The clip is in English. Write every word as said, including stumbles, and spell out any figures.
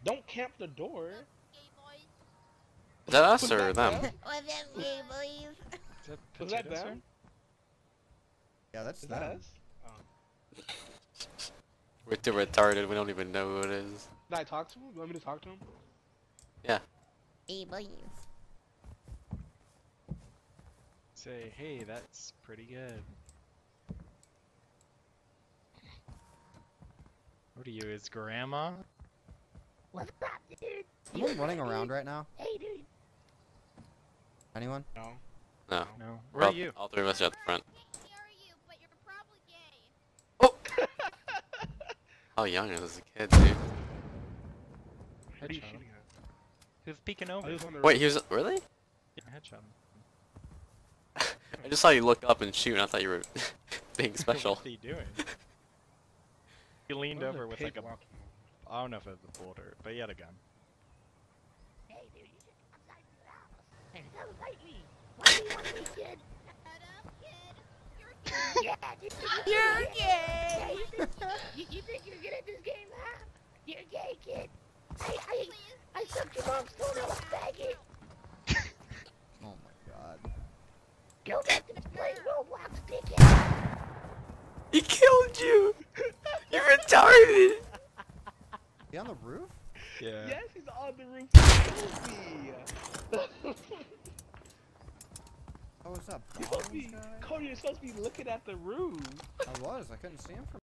Don't camp the door. Is that us Was or that them? them? What's up, gay boys? Is that Was that potato, sir? them? Yeah, that's Is them. that us? Oh. We're too retarded. We don't even know who it is. Did I talk to him? You want me to talk to him? Yeah. Gay boys. Say, hey, that's pretty good. What are you, his grandma? What's up, dude? Someone running around right now? Hey, dude. Anyone? No. No. No. Where all, are you? All three of us are at the front. Oh! How young is this kid, dude? What are you Headshot him. shooting at? Who's peeking Oh, over? he was on the Wait, roof. he was really? Yeah, headshot him. I just saw you look up and shoot, and I thought you were being special. What's he doing? He leaned What was over a with pig like a, walking? I don't know if it was a boulder, but he had a gun. Hey, dude, you should come outside the house and come fight me. What do you want me, kid? Yeah, dude, you're gay. Yeah, you, think, you, you think you're good at this game, huh? You're gay, kid. I, I, I sucked your mom's toenail, faggot. Oh my god. Go back to playing Roblox, dickhead. He killed you! You're retarded! He on the roof? Yeah. Yes, he's on the roof. He killed me. Oh, what's up? You're supposed to be, Cody, you're supposed to be looking at the roof. I was. I couldn't see him from